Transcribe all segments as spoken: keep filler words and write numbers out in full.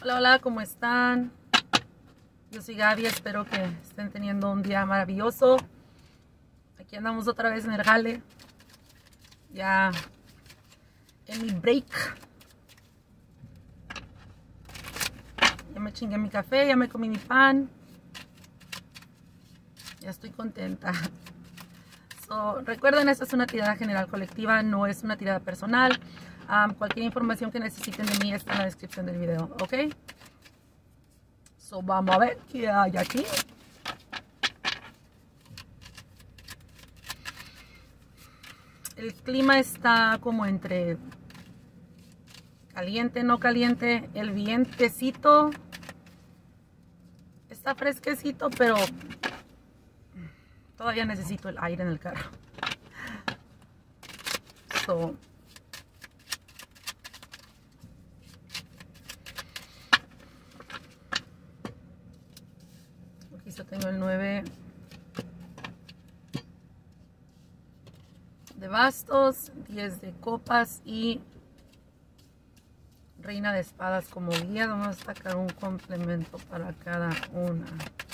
Hola, hola, ¿cómo están? Yo soy Gaby, espero que estén teniendo un día maravilloso. Aquí andamos otra vez en el jale. Ya en mi break. Ya me chingué mi café, ya me comí mi pan. Ya estoy contenta. So, recuerden, esta es una tirada general colectiva, no es una tirada personal. Um, cualquier información que necesiten de mí está en la descripción del video, ¿ok? So, vamos a ver qué hay aquí. El clima está como entre caliente, no caliente. El vientecito está fresquecito, pero todavía necesito el aire en el carro. So, aquí yo tengo el nueve de bastos, diez de copas y reina de espadas como guía. Vamos a sacar un complemento para cada una.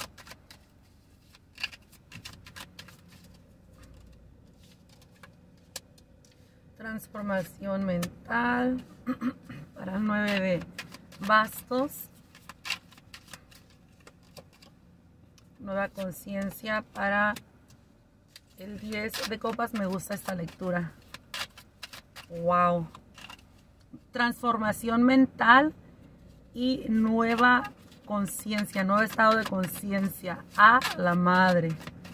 Transformación mental para el nueve de bastos. Nueva conciencia para el diez de copas. Me gusta esta lectura. Wow. Transformación mental y nueva conciencia, nuevo estado de conciencia. A la madre.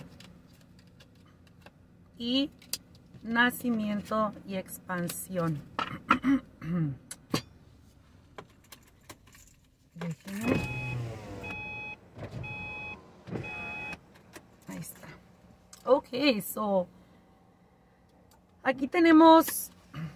Y nacimiento y expansión. Ahí está. Ok, so aquí tenemos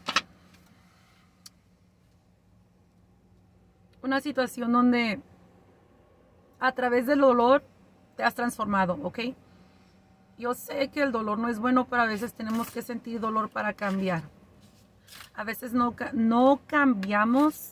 una situación donde a través del dolor te has transformado, ¿ok? Yo sé que el dolor no es bueno, pero a veces tenemos que sentir dolor para cambiar. A veces no, no cambiamos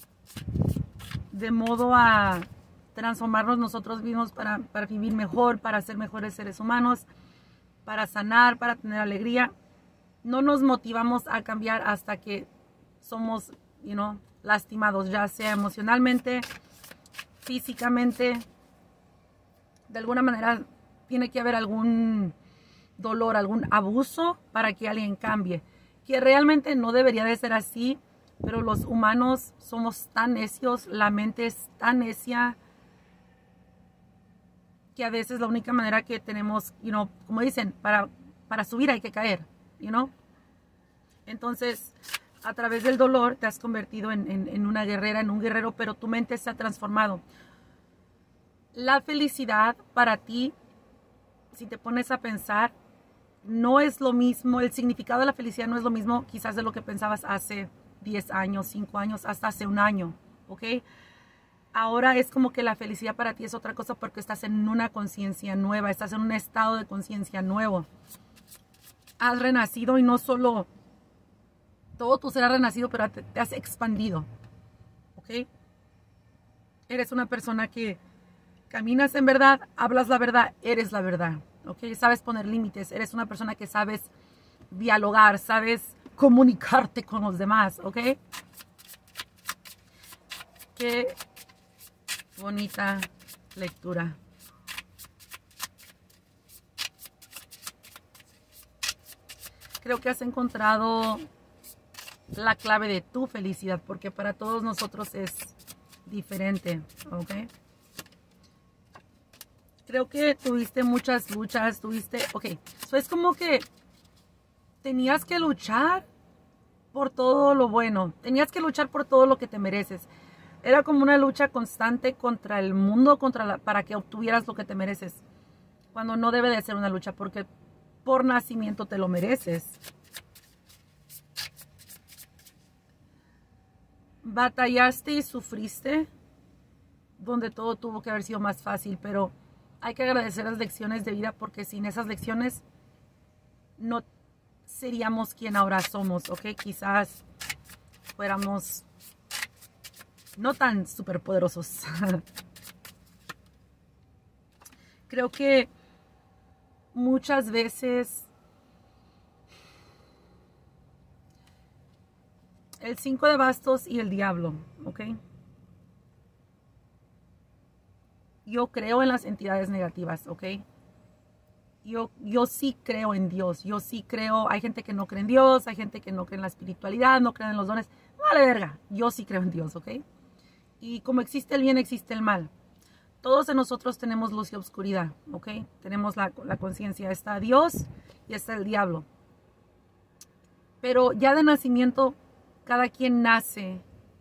de modo a transformarnos nosotros mismos para, para vivir mejor, para ser mejores seres humanos, para sanar, para tener alegría. No nos motivamos a cambiar hasta que somos, you know, lastimados, ya sea emocionalmente, físicamente. De alguna manera tiene que haber algún dolor, algún abuso para que alguien cambie. Que realmente no debería de ser así, pero los humanos somos tan necios, la mente es tan necia, que a veces la única manera que tenemos, you know, como dicen, para, para subir hay que caer, you know. Entonces, a través del dolor te has convertido en, en, en una guerrera, en un guerrero, pero tu mente se ha transformado. La felicidad para ti, si te pones a pensar, no es lo mismo, el significado de la felicidad no es lo mismo quizás de lo que pensabas hace diez años, cinco años, hasta hace un año, ¿ok? Ahora es como que la felicidad para ti es otra cosa porque estás en una conciencia nueva, estás en un estado de conciencia nuevo. Has renacido y no solo, todo tu ser ha renacido, pero te, te has expandido, ¿ok? Eres una persona que caminas en verdad, hablas la verdad, eres la verdad, ¿ok? Sabes poner límites, eres una persona que sabes dialogar, sabes comunicarte con los demás, ¿ok? Qué bonita lectura. Creo que has encontrado la clave de tu felicidad, porque para todos nosotros es diferente, ¿ok? Creo que tuviste muchas luchas, tuviste, ok, so es como que tenías que luchar por todo lo bueno, tenías que luchar por todo lo que te mereces. Era como una lucha constante contra el mundo, contra la, para que obtuvieras lo que te mereces. Cuando no debe de ser una lucha, porque por nacimiento te lo mereces. Batallaste y sufriste, donde todo tuvo que haber sido más fácil, pero hay que agradecer las lecciones de vida, porque sin esas lecciones no seríamos quien ahora somos, ¿ok? Quizás fuéramos no tan superpoderosos. Creo que muchas veces el cinco de bastos y el diablo, ¿ok? Yo creo en las entidades negativas, ¿ok? Yo, yo sí creo en Dios, yo sí creo, hay gente que no cree en Dios, hay gente que no cree en la espiritualidad, no cree en los dones, vale verga, yo sí creo en Dios, ¿ok? Y como existe el bien, existe el mal. Todos de nosotros tenemos luz y oscuridad, ¿ok? Tenemos la, la conciencia, está Dios y está el diablo. Pero ya de nacimiento, cada quien nace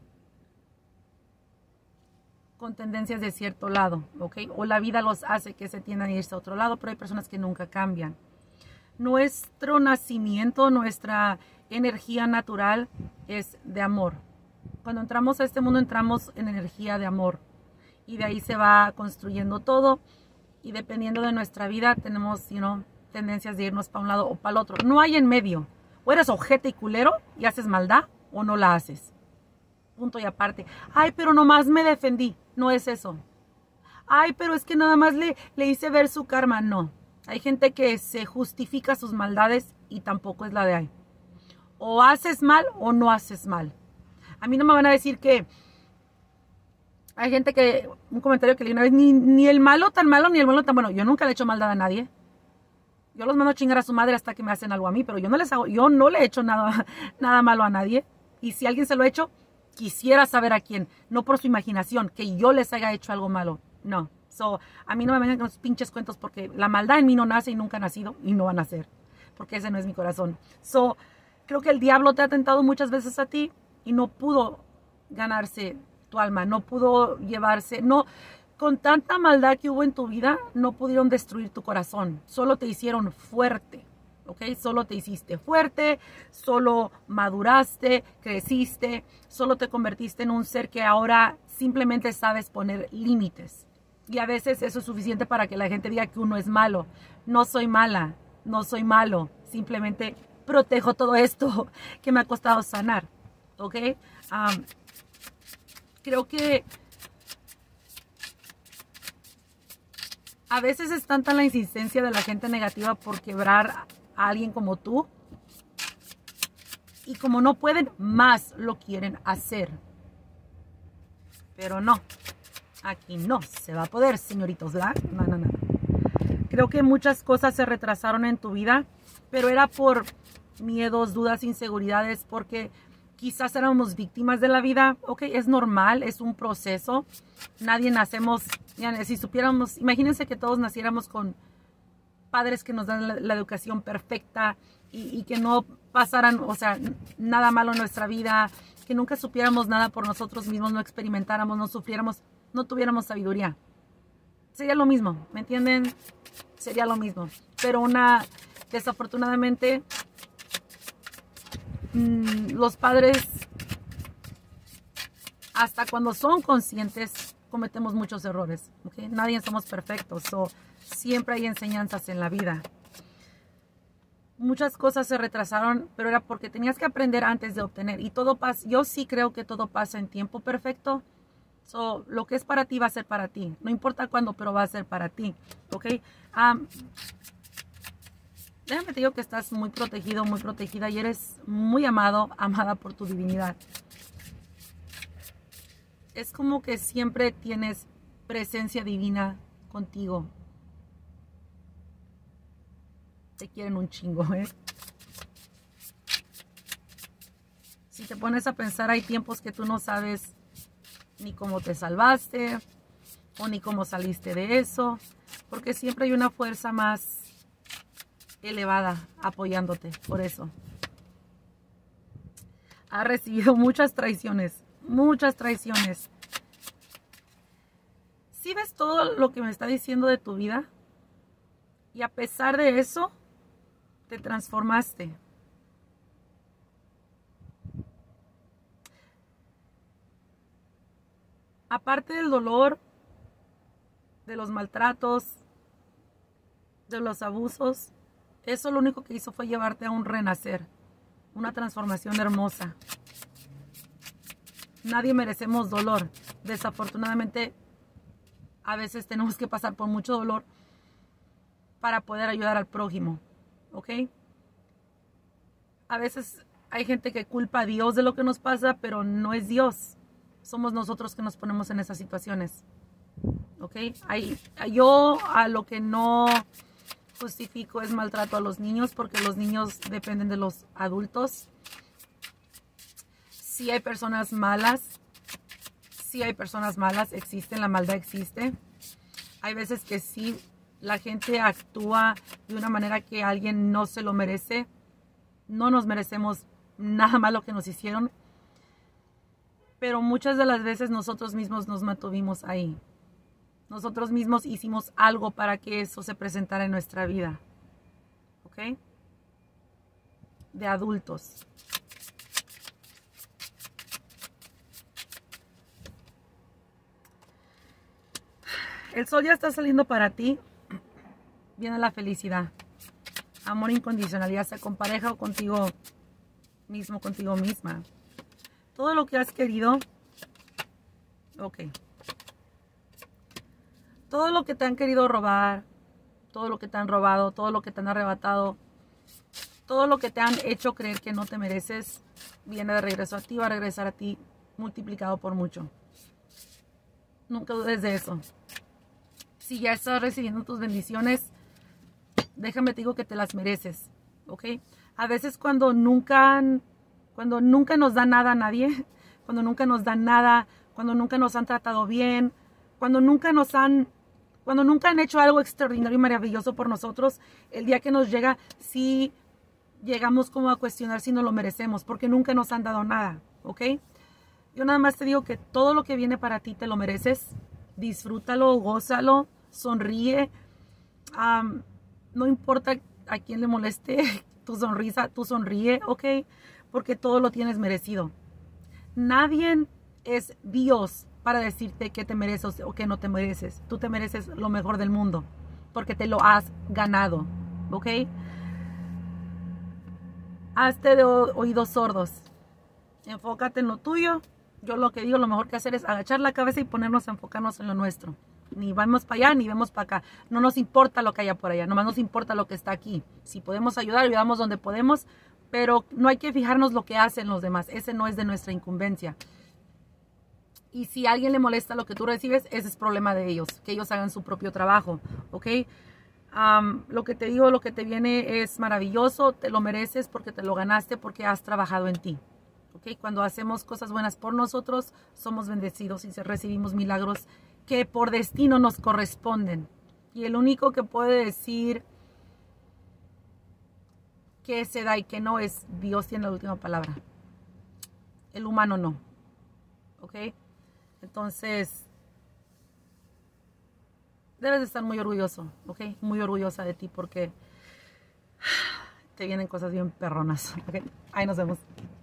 con tendencias de cierto lado, ¿ok? O la vida los hace que se tiendan a irse a otro lado, pero hay personas que nunca cambian. Nuestro nacimiento, nuestra energía natural es de amor. Cuando entramos a este mundo, entramos en energía de amor. Y de ahí se va construyendo todo. Y dependiendo de nuestra vida, tenemos, you know, tendencias de irnos para un lado o para el otro. No hay en medio. O eres ojete y culero y haces maldad, o no la haces. Punto y aparte. Ay, pero nomás me defendí. No es eso. Ay, pero es que nada más le, le hice ver su karma. No. Hay gente que se justifica sus maldades y tampoco es la de ahí. O haces mal o no haces mal. A mí no me van a decir que... Hay gente que... Un comentario que leí una vez. Ni, ni el malo tan malo ni el bueno tan bueno. Yo nunca le he hecho maldad a nadie. Yo los mando a chingar a su madre hasta que me hacen algo a mí. Pero yo no les hago... Yo no le he hecho nada, nada malo a nadie. Y si alguien se lo ha hecho... Quisiera saber a quién, no por su imaginación, que yo les haya hecho algo malo. No. So, a mí no me vengan con los pinches cuentos porque la maldad en mí no nace y nunca ha nacido y no va a nacer. Porque ese no es mi corazón. So, creo que el diablo te ha tentado muchas veces a ti y no pudo ganarse tu alma, no pudo llevarse, no, con tanta maldad que hubo en tu vida, no pudieron destruir tu corazón. Solo te hicieron fuerte. ¿Ok? Solo te hiciste fuerte, solo maduraste, creciste, solo te convertiste en un ser que ahora simplemente sabes poner límites. Y a veces eso es suficiente para que la gente diga que uno es malo. No soy mala, no soy malo, simplemente protejo todo esto que me ha costado sanar. ¿Ok? Um, creo que a veces es tanta la insistencia de la gente negativa por quebrar a alguien como tú y como no pueden más lo quieren hacer, pero no, aquí no se va a poder, señoritos, ¿verdad? No, no, no. Creo que muchas cosas se retrasaron en tu vida, pero era por miedos, dudas, inseguridades, porque quizás éramos víctimas de la vida. Ok, es normal, es un proceso. Nadie nacemos, ya, si supiéramos, imagínense que todos naciéramos con padres que nos dan la, la educación perfecta y, y que no pasaran, o sea, nada malo en nuestra vida, que nunca supiéramos nada por nosotros mismos, no experimentáramos, no sufriéramos, no tuviéramos sabiduría. Sería lo mismo, ¿me entienden? Sería lo mismo. Pero una, desafortunadamente, mmm, los padres, hasta cuando son conscientes, cometemos muchos errores. ¿Okay? Nadie somos perfectos. So, siempre hay enseñanzas en la vida. Muchas cosas se retrasaron, pero era porque tenías que aprender antes de obtener. Y todo pasa, yo sí creo que todo pasa en tiempo perfecto. So, lo que es para ti va a ser para ti. No importa cuándo, pero va a ser para ti. ¿Ok? Um, déjame te digo que estás muy protegido, muy protegida y eres muy amado, amada por tu divinidad. Es como que siempre tienes presencia divina contigo. Te quieren un chingo, ¿eh? Si te pones a pensar, hay tiempos que tú no sabes ni cómo te salvaste o ni cómo saliste de eso, porque siempre hay una fuerza más elevada apoyándote. Por eso ha recibido muchas traiciones, muchas traiciones. ¿Sí ves todo lo que me está diciendo de tu vida? Y a pesar de eso, te transformaste. Aparte del dolor, de los maltratos, de los abusos, eso lo único que hizo fue llevarte a un renacer, una transformación hermosa. Nadie merecemos dolor. Desafortunadamente, a veces tenemos que pasar por mucho dolor para poder ayudar al prójimo, ¿ok? A veces hay gente que culpa a Dios de lo que nos pasa, pero no es Dios. Somos nosotros que nos ponemos en esas situaciones, ¿ok? Hay, yo a lo que no justifico es maltrato a los niños, porque los niños dependen de los adultos. Sí hay personas malas, sí hay personas malas, existen, la maldad existe. Hay veces que sí, la gente actúa de una manera que alguien no se lo merece. No nos merecemos nada malo que nos hicieron. Pero muchas de las veces nosotros mismos nos mantuvimos ahí. Nosotros mismos hicimos algo para que eso se presentara en nuestra vida. ¿Ok? De adultos. El sol ya está saliendo para ti. Viene la felicidad. Amor incondicional, ya sea con pareja o contigo mismo, contigo misma. Todo lo que has querido. Ok. Todo lo que te han querido robar. Todo lo que te han robado. Todo lo que te han arrebatado. Todo lo que te han hecho creer que no te mereces. Viene de regreso a ti. Va a regresar a ti multiplicado por mucho. Nunca dudes de eso. Si ya estás recibiendo tus bendiciones, déjame te digo que te las mereces, ¿ok? A veces cuando nunca, cuando nunca nos da nada a nadie, cuando nunca nos dan nada, cuando nunca nos han tratado bien, cuando nunca nos han, cuando nunca han hecho algo extraordinario y maravilloso por nosotros, el día que nos llega, sí llegamos como a cuestionar si no lo merecemos, porque nunca nos han dado nada, ¿ok? Yo nada más te digo que todo lo que viene para ti te lo mereces. Disfrútalo, gózalo, sonríe. Um, no importa a quién le moleste tu sonrisa, tú sonríe, ¿ok? Porque todo lo tienes merecido. Nadie es Dios para decirte que te mereces o que no te mereces. Tú te mereces lo mejor del mundo porque te lo has ganado, ¿ok? Hazte de oídos sordos. Enfócate en lo tuyo. Yo lo que digo, lo mejor que hacer es agachar la cabeza y ponernos a enfocarnos en lo nuestro. Ni vamos para allá, ni vemos para acá. No nos importa lo que haya por allá, nomás nos importa lo que está aquí. Si podemos ayudar, ayudamos donde podemos, pero no hay que fijarnos lo que hacen los demás. Ese no es de nuestra incumbencia. Y si a alguien le molesta lo que tú recibes, ese es problema de ellos. Que ellos hagan su propio trabajo, ¿ok? Um, lo que te digo, lo que te viene es maravilloso. Te lo mereces porque te lo ganaste, porque has trabajado en ti. ¿Okay? Cuando hacemos cosas buenas por nosotros, somos bendecidos y recibimos milagros que por destino nos corresponden. Y el único que puede decir que se da y que no es Dios, tiene la última palabra. El humano no. ¿Ok? Entonces, debes de estar muy orgulloso, ¿ok? Muy orgullosa de ti porque te vienen cosas bien perronas. ¿Ok? Ahí nos vemos.